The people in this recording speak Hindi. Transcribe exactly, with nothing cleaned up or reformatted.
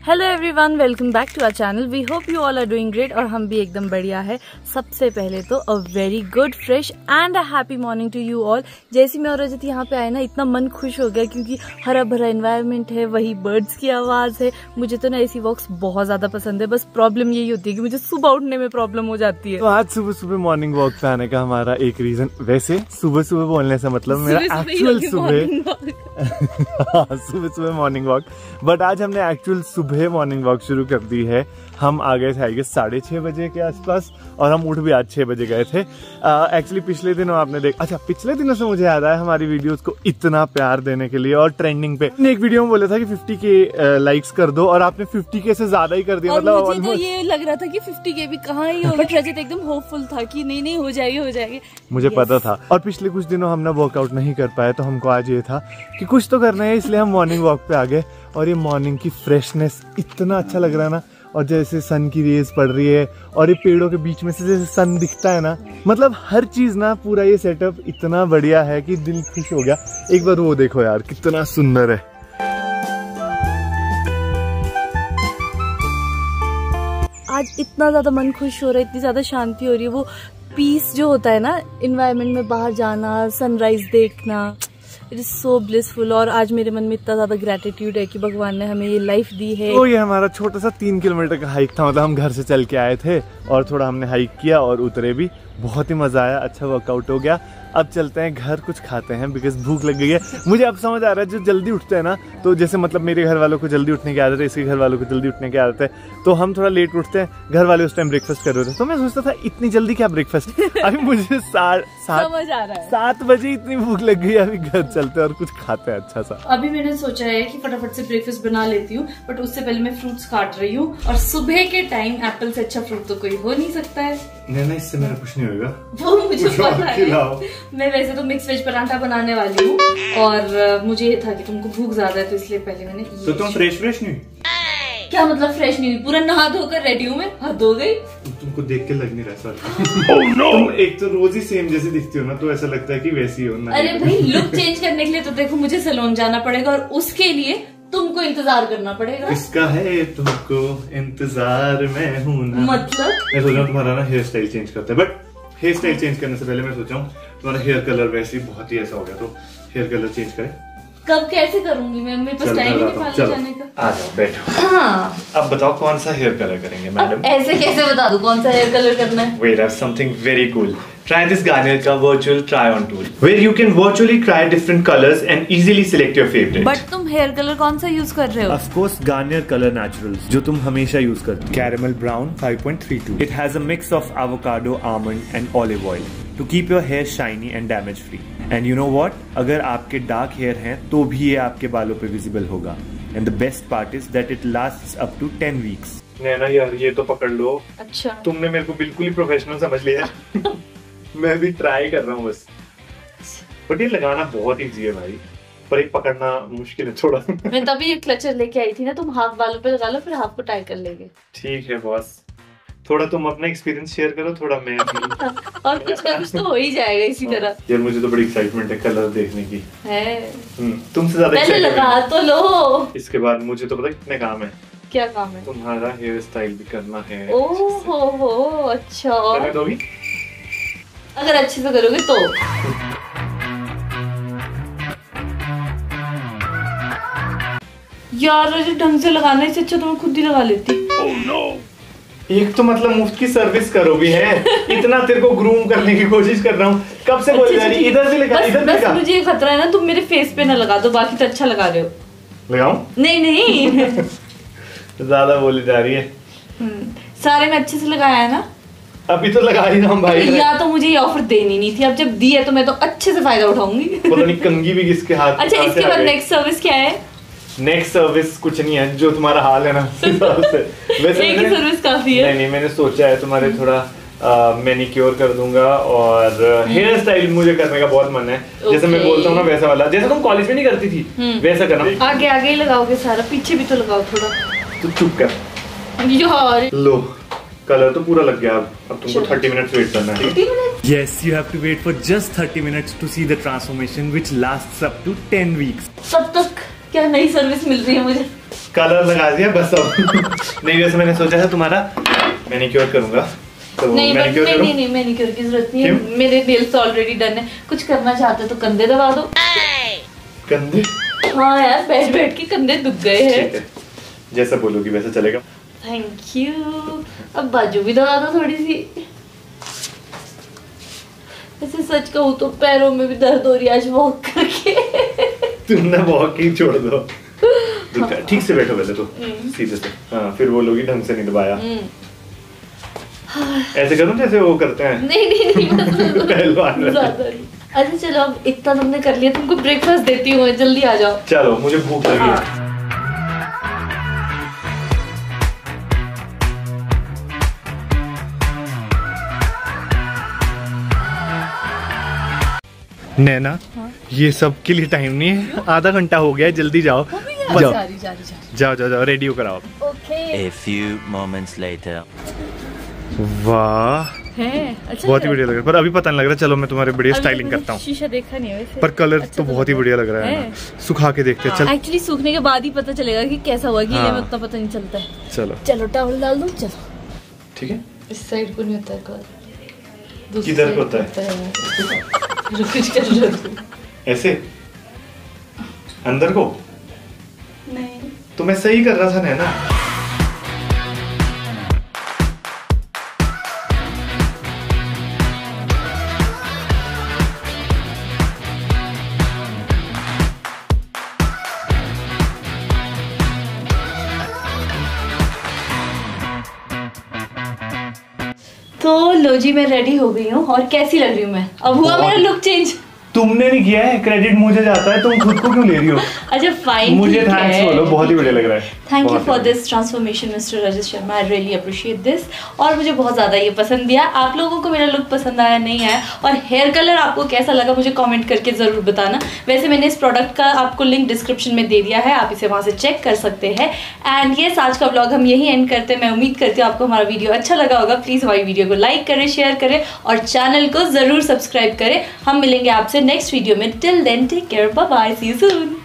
Hello everyone, welcome back to our channel. We hope you all are doing great और हम भी एकदम बढ़िया है। सबसे पहले तो a very good fresh and a happy morning to you all. जैसे मैं और रजत यहाँ पे आए ना, इतना मन खुश हो गया क्योंकि हरा भरा एनवायरनमेंट है, वही बर्ड्स की आवाज है। मुझे तो ना ऐसी वॉक्स बहुत ज्यादा पसंद है, बस प्रॉब्लम यही होती है कि मुझे सुबह उठने में प्रॉब्लम हो जाती है। तो आज सुबह सुबह मॉर्निंग वॉक पे आने का हमारा एक रीजन, वैसे सुबह सुबह बोलने से मतलब मेरा एक्चुअल सुबह सुबह सुबह मॉर्निंग वॉक, बट आज हमने एक्चुअल सुबह मॉर्निंग वॉक शुरू कर दी है। हम आ गए थे आई गेस साढ़े छह बजे के आसपास और हम उठ भी आज छह बजे गए थे। एक्चुअली पिछले दिनों आपने देख अच्छा पिछले दिनों से मुझे याद आया हमारी वीडियोस को इतना प्यार देने के लिए और ट्रेंडिंग पे एक वीडियो में बोला था कि फिफ्टी के लाइक्स कर दो और आपने फिफ्टी के से ज्यादा ही कर दिया। मतलब मुझे तो ये लग रहा था कि फिफ्टी के भी कहाँ ही होगा, रजत एकदम होपफुल था कि नहीं नहीं हो जाएगी हो जाएगी। मुझे yes. पता था। और पिछले कुछ दिनों हमने वर्कआउट नहीं कर पाए तो हमको आज ये था कि कुछ तो करना है, इसलिए हम मॉर्निंग वॉक पे आ गए। और ये मॉर्निंग की फ्रेशनेस इतना अच्छा लग रहा है ना, और जैसे सन की रेज पड़ रही है और ये पेड़ों के बीच में से जैसे सन दिखता है ना, मतलब हर चीज ना, पूरा ये सेटअप इतना बढ़िया है कि दिल खुश हो गया। एक बार वो देखो यार कितना सुंदर है। आज इतना ज्यादा मन खुश हो रहा है, इतनी ज्यादा शांति हो रही है। वो पीस जो होता है ना एनवायरनमेंट में, बाहर जाना, सनराइज देखना, इट इज सो ब्लिसफुल। और आज मेरे मन में इतना ज्यादा ग्रेटिट्यूड है कि भगवान ने हमें ये लाइफ दी है। तो ये हमारा छोटा सा तीन किलोमीटर का हाइक था, मतलब हम घर से चल के आए थे और थोड़ा हमने हाइक किया और उतरे भी। बहुत ही मजा आया, अच्छा वर्कआउट हो गया। अब चलते हैं घर, कुछ खाते हैं बिकॉज भूख लग गई है। मुझे अब समझ आ रहा है जो जल्दी उठते हैं ना, तो जैसे मतलब मेरे घर वालों को जल्दी उठने की आदत है, इसके घर वालों को जल्दी उठने की आदत है, तो हम थोड़ा लेट उठते हैं। घर वाले उस टाइम ब्रेकफास्ट कर रहे थे तो मैं सोचता था इतनी जल्दी क्या ब्रेकफास्ट। अभी मुझे सात सात बजे इतनी भूख लग गई, अभी घर चलते हैं और कुछ खाते हैं अच्छा सा। अभी मैंने सोचा है कि फटाफट से ब्रेकफास्ट बना लेती हूँ, बट उससे पहले मैं फ्रूट्स काट रही हूँ। और सुबह के टाइम एप्पल से अच्छा फ्रूट तो कोई हो नहीं सकता है। नहीं नहीं, इससे मेरा कुछ नहीं होगा, वो मुझे पता है। मैं वैसे तो मिक्स वेज पराठा बनाने वाली हूँ और मुझे ये था कि तुमको भूख ज्यादा है तो इसलिए पहले मैंने ये। तो तुम फ्रेश फ्रेश नहीं? क्या मतलब फ्रेश नहीं हुई? पूरा नहा धोकर रेडी हूँ मैं, हाथ धो गई। तुमको देख के लग नहीं रहा सर। oh, no! तुम एक तो रोज ही सेम जैसी दिखती हो ना, तो ऐसा लगता है कि वैसी हो ना। अरे भाई, लुक चेंज करने के लिए तो देखो मुझे सैलून जाना पड़ेगा और उसके लिए तुमको इंतजार करना पड़ेगा। इसका है तुमको इंतजार में हूँ ना। मतलब मैं सोच रहा हूँ तुम्हारा ना हेयर स्टाइल चेंज करते हैं, बट हेयर स्टाइल चेंज करने से पहले मैं सोचा हूँ तुम्हारा हेयर कलर वैसे ही बहुत ही ऐसा हो गया, तो हेयर कलर चेंज करें। कब कैसे करूंगी मैं? मेरे पास टाइम ही नहीं पार्लर जाने का। आ जाओ बैठो। हाँ, अब बताओ कौन सा हेयर कलर करेंगे मैडम? ऐसे कैसे बता दूं कौन सा हेयर कलर करना है? Wait, I have something very cool. Try this Garnier का virtual try on tool, where you can virtually try different colors and easily select your favorite. But तुम हेयर कलर कौन सा यूज कर रहे हो? Of course, Garnier Color Naturals, जो तुम हमेशा यूज करते हो। Caramel Brown five point three two. It has a mix of avocado, almond and olive oil to keep your hair shiny and damage free. And you know what? अगर आपके डार्क हेयर हैं तो भी ये आपके बालों पे विजिबल होगा। And the best part is that it lasts up to ten weeks. नैना यार ये तो पकड़ लो। अच्छा, तुमने मेरे को बिल्कुल ही प्रोफेशनल समझ लिया। मैं भी ट्राई कर रहा हूँ बस, बट ये लगाना बहुत इजी है भाई, पर एक पकड़ना मुश्किल है थोड़ा। मैं तभी ये क्लचर लेके आई थी ना, तुम हाफ बालों पे लगा लो फिर हाफ को टाई कर लेंगे। ठीक है बॉस, थोड़ा तुम अपना एक्सपीरियंस शेयर करो, थोड़ा मैं और कुछ का कुछ तो हो ही जाएगा इसी तरह। यार मुझे तो बड़ी एक्साइटमेंट है कलर देखने की है। तुमसे ज्यादा पहले लगा तो लो, इसके बाद मुझे तो पता कितने काम है। क्या काम है? तुम्हारा हेयर स्टाइल भी करना है। ओह हो हो, अच्छा। और करने दोगी? अगर अच्छे से करोगे तो। यार जो ढंग से लगाना है, इससे अच्छा तो मैं खुद ही लगा लेती। oh, no. एक तो मतलब मुफ्त की सर्विस करो भी है, इतना तेरे को ग्रूम करने की कोशिश कर रहा हूँ, कब से बोल रही है इधर से लगा, इधर से लगा। मुझे ये खतरा है ना, तुम मेरे फेस पे ना लगा दो, बाकी तो अच्छा लगा रहे हो। लगाऊं? नहीं नहीं। ज्यादा बोली जा रही है। सारे में अच्छे से लगाया है ना? अभी तो लगा ही रहा हूँ भाई। या तो मुझे ये ऑफर देनी नहीं थी, अब जब दी है तो मैं तो अच्छे से फायदा उठाऊंगी। पता नहीं कंघी भी किसके हाथ। अच्छा, इसके बाद नेक्स्ट सर्विस क्या है? नेक्स्ट सर्विस कुछ नहीं है, जो तुम्हारा हाल है ना से। वैसे एक ही सर्विस काफी है। नहीं नहीं, मैंने सोचा है तुम्हारे थोड़ा मैनिक्योर कर दूंगा और हेयर स्टाइल मुझे करने का बहुत मन है। जैसे मैं बोलता हूँ ना वैसा वाला, जैसे तुम कॉलेज में नहीं करती थी वैसा करना। आगे आगे ही लगाओगे सारा, पीछे भी तो लगाओ थोड़ा। तो चुप कर यार। लो कलर तो पूरा लग गया। अब अब तुमको थर्टी मिनट्स वेट करना है। Yes, you have to wait for just thirty minutes to see the transformation, which lasts up to ten weeks. तब तक क्या नई सर्विस मिल रही है मुझे? कलर लगा दिया बस अब। नहीं वैसे मैंने सोचा था तुम्हारा मैनिक्योर करूंगा तो नहीं मैनिक्योर नहीं नहीं नहीं मैनिक्योर की जरूरत नहीं है, मेरे नेल्स ऑलरेडी डन है। कुछ करना चाहते हो तो कंधे दबा दो। कंधे? हाँ यार बैठ बैठ के कंधे दुख गए हैं। जैसा बोलोगी वैसे चलेगा। Thank you. अब बाजू भी दबा दो थोड़ी सी। वैसे सच कहूँ तो पैरों में भी दर्द हो रही है आज वॉक करके। तुमने वॉक ही छोड़ दो। हाँ। ठीक से बैठो पहले तो सीधे से। हाँ फिर बोलोगी ढंग से नहीं दबाया। ऐसे करूँ जैसे वो करते हैं? नहीं नहीं नहीं पहलवान। अच्छा चलो अब इतना तुमने कर लिया, तुमको ब्रेकफास्ट देती हूँ, जल्दी आ जाओ। चलो मुझे भूख लगी है। नैना हाँ? ये सब के लिए टाइम नहीं है, आधा घंटा हो गया है, जल्दी जाओ जाओ जाओ जाओ जाओ जाओ रेडी होकर आओ। A few moments later. वाह अच्छा बहुत ही बढ़िया लग रहा है, पर अभी पता नहीं लग रहा। चलो मैं तुम्हारे बढ़िया स्टाइलिंग करता हूँ। शीशा देखा नहीं है वैसे, पर कलर अच्छा तो बहुत ही बढ़िया लग रहा है, है? सुखा के देखते हैं। चल एक्चुअली सूखने के बाद ही पता चलेगा कि कैसा हुआ, गीले में उतना पता नहीं चलता है। चलो चलो टॉवल डाल दो। चलो ठीक है। इस साइड को नहीं होता है कलर, किधर को होता है? ऐसे अंदर को नहीं तो मैं सही कर रहा था नैना। तो लो जी मैं रेडी हो गई हूँ, और कैसी लग रही हूँ मैं? अब हुआ मेरा लुक चेंज? तुमने नहीं किया है, क्रेडिट मुझे जाता है, तुम खुद को क्यों ले रही हो? अच्छा फाइन, मुझे थैंक्स बोलो, बहुत ही बढ़िया लग रहा है। Thank you for this transformation mister Rajesh Sharma, I really appreciate this. और मुझे बहुत ज़्यादा ये पसंद दिया। आप लोगों को मेरा लुक पसंद आया नहीं आया, और हेयर कलर आपको कैसा लगा मुझे कमेंट करके ज़रूर बताना। वैसे मैंने इस प्रोडक्ट का आपको लिंक डिस्क्रिप्शन में दे दिया है, आप इसे वहाँ से चेक कर सकते हैं। एंड येस आज का व्लॉग हम यही एंड करते हैं। मैं उम्मीद करती हूँ आपको हमारा वीडियो अच्छा लगा होगा। प्लीज़ हमारी वीडियो को लाइक करें, शेयर करें और चैनल को ज़रूर सब्सक्राइब करें। हम मिलेंगे आपसे नेक्स्ट वीडियो में। Till then take care, bye bye, see you soon.